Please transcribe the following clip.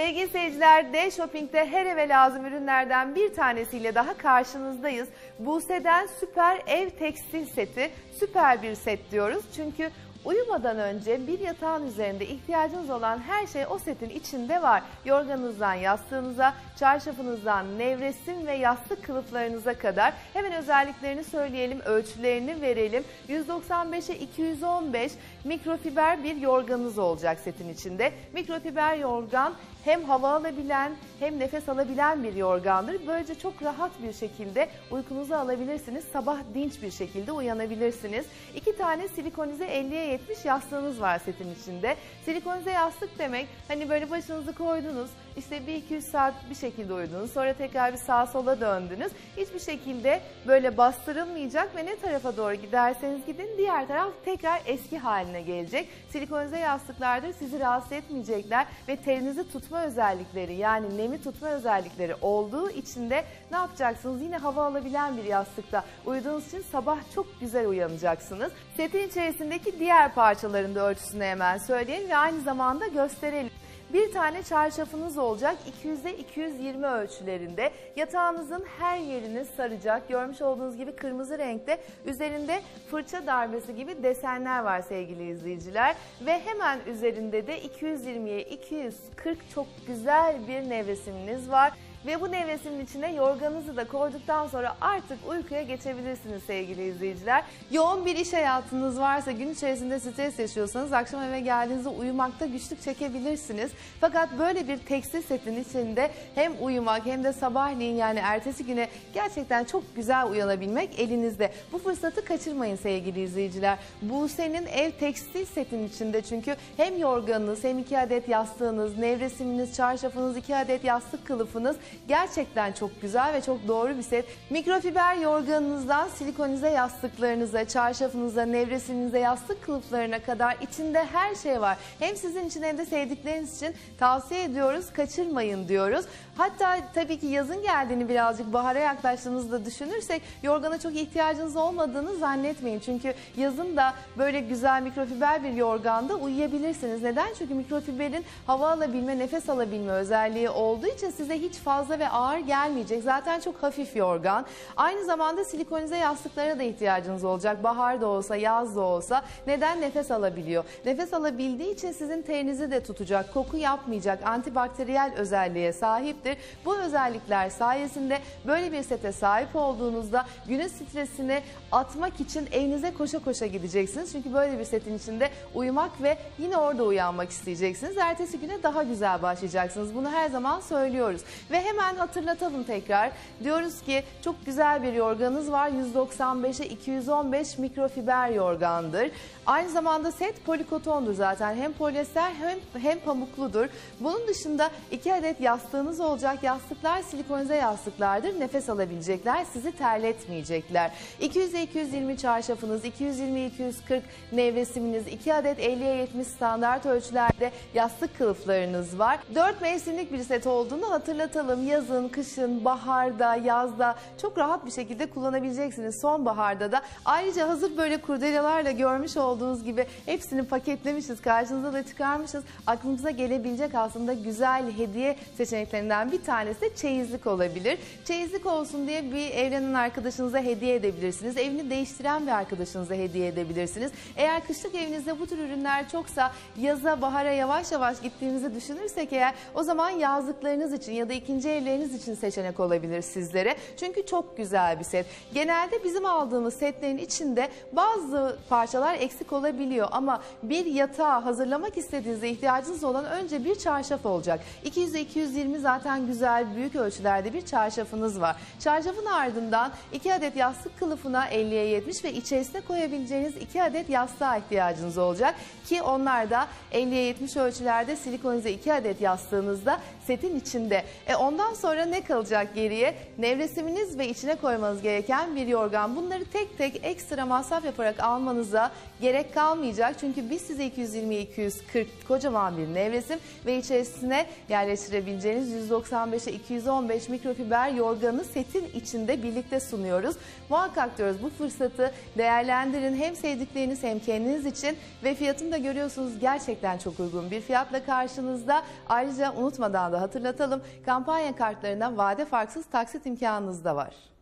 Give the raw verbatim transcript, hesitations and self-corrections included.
Sevgili seyirciler, D-Shopping'de her eve lazım ürünlerden bir tanesiyle daha karşınızdayız. Buse'den süper ev tekstil seti, süper bir set diyoruz. Çünkü uyumadan önce bir yatağın üzerinde ihtiyacınız olan her şey o setin içinde var. Yorganınızdan yastığınıza, çarşafınızdan nevresim ve yastık kılıflarınıza kadar. Hemen özelliklerini söyleyelim, ölçülerini verelim. yüz doksan beşe iki yüz on beş mikrofiber bir yorganınız olacak setin içinde. Mikrofiber yorgan hem hava alabilen hem nefes alabilen bir yorgandır. Böylece çok rahat bir şekilde uykunuzu alabilirsiniz. Sabah dinç bir şekilde uyanabilirsiniz. İki tane silikonize elliye yetmiş yastığınız var setin içinde. Silikonize yastık demek hani böyle başınızı koydunuz, işte bir iki yüz saat bir şekilde uyudunuz, sonra tekrar bir sağa sola döndünüz. Hiçbir şekilde böyle bastırılmayacak ve ne tarafa doğru giderseniz gidin diğer taraf tekrar eski haline gelecek. Silikonize yastıklardır, sizi rahatsız etmeyecekler ve terinizi tutma özellikleri, yani nemi tutma özellikleri olduğu için de ne yapacaksınız? Yine hava alabilen bir yastıkta uyuduğunuz için sabah çok güzel uyanacaksınız. Setin içerisindeki diğer parçaların da ölçüsünü hemen söyleyelim ve aynı zamanda gösterelim. Bir tane çarşafınız olacak, iki yüze iki yüz yirmi ölçülerinde. Yatağınızın her yerini saracak. Görmüş olduğunuz gibi kırmızı renkte, üzerinde fırça darbesi gibi desenler var sevgili izleyiciler. Ve hemen üzerinde de iki yüz yirmiye iki yüz kırk çok güzel bir nevresiminiz var. Ve bu nevresimin içine yorganınızı da koyduktan sonra artık uykuya geçebilirsiniz sevgili izleyiciler. Yoğun bir iş hayatınız varsa, gün içerisinde stres yaşıyorsanız akşam eve geldiğinizde uyumakta güçlük çekebilirsiniz. Fakat böyle bir tekstil setin içinde hem uyumak hem de sabahleyin, yani ertesi güne gerçekten çok güzel uyanabilmek elinizde. Bu fırsatı kaçırmayın sevgili izleyiciler. Buse'nin ev tekstil setin içinde çünkü hem yorganınız hem iki adet yastığınız, nevresiminiz, çarşafınız, iki adet yastık kılıfınız gerçekten çok güzel ve çok doğru bir set. Mikrofiber yorganınızdan silikonize yastıklarınıza, çarşafınıza, nevresiminize, yastık kılıflarına kadar içinde her şey var. Hem sizin için hem de sevdikleriniz için tavsiye ediyoruz, kaçırmayın diyoruz. Hatta tabii ki yazın geldiğini, birazcık bahara yaklaştığınızda düşünürsek yorgana çok ihtiyacınız olmadığını zannetmeyin. Çünkü yazın da böyle güzel mikrofiber bir yorganda uyuyabilirsiniz. Neden? Çünkü mikrofiberin hava alabilme, nefes alabilme özelliği olduğu için size hiç fazla ve ağır gelmeyecek. Zaten çok hafif yorgan. Aynı zamanda silikonize yastıklara da ihtiyacınız olacak. Bahar da olsa, yaz da olsa. Neden? Nefes alabiliyor. Nefes alabildiği için sizin terinizi de tutacak. Koku yapmayacak. Antibakteriyel özelliğe sahiptir. Bu özellikler sayesinde böyle bir sete sahip olduğunuzda günün stresini atmak için evinize koşa koşa gideceksiniz. Çünkü böyle bir setin içinde uyumak ve yine orada uyanmak isteyeceksiniz. Ertesi güne daha güzel başlayacaksınız. Bunu her zaman söylüyoruz. Ve hemen hatırlatalım tekrar. Diyoruz ki çok güzel bir yorganınız var. yüz doksan beşe iki yüz on beş mikrofiber yorgandır. Aynı zamanda set polikotondur zaten. Hem polyester hem, hem pamukludur. Bunun dışında iki adet yastığınız olacak. Yastıklar silikonize yastıklardır. Nefes alabilecekler. Sizi terletmeyecekler. iki yüze iki yüz yirmi çarşafınız, iki yüz yirmi iki yüz kırk nevresiminiz, iki adet elliye yetmiş standart ölçülerde yastık kılıflarınız var. dört mevsimlik bir set olduğunu hatırlatalım. Yazın, kışın, baharda, yazda çok rahat bir şekilde kullanabileceksiniz. Sonbaharda da. Ayrıca hazır böyle kurdelalarla görmüş olduğunuz gibi hepsini paketlemişiz. Karşınıza da çıkarmışız. Aklınıza gelebilecek aslında güzel hediye seçeneklerinden bir tanesi de çeyizlik olabilir. Çeyizlik olsun diye bir evlenen arkadaşınıza hediye edebilirsiniz. Evini değiştiren bir arkadaşınıza hediye edebilirsiniz. Eğer kışlık evinizde bu tür ürünler çoksa, yaza, bahara yavaş yavaş gittiğimizi düşünürsek eğer, o zaman yazlıklarınız için ya da ikinci evleriniz için seçenek olabilir sizlere. Çünkü çok güzel bir set. Genelde bizim aldığımız setlerin içinde bazı parçalar eksik olabiliyor ama bir yatağı hazırlamak istediğinizde ihtiyacınız olan önce bir çarşaf olacak. iki yüze iki yüz yirmi zaten güzel, büyük ölçülerde bir çarşafınız var. Çarşafın ardından iki adet yastık kılıfına elliye yetmiş ve içerisine koyabileceğiniz iki adet yastığa ihtiyacınız olacak ki onlar da elliye yetmiş ölçülerde silikonize iki adet yastığınızda setin içinde. E ondan Ondan sonra ne kalacak geriye? Nevresiminiz ve içine koymanız gereken bir yorgan. Bunları tek tek ekstra masraf yaparak almanıza gerek kalmayacak. Çünkü biz size iki yüz yirmi iki yüz kırk kocaman bir nevresim ve içerisine yerleştirebileceğiniz yüz doksan beşe iki yüz on beş mikrofiber yorganı setin içinde birlikte sunuyoruz. Muhakkak diyoruz bu fırsatı değerlendirin hem sevdikleriniz hem kendiniz için ve fiyatını da görüyorsunuz gerçekten çok uygun bir fiyatla karşınızda. Ayrıca unutmadan da hatırlatalım, kampanya kartlarından vade farksız taksit imkanınız da var.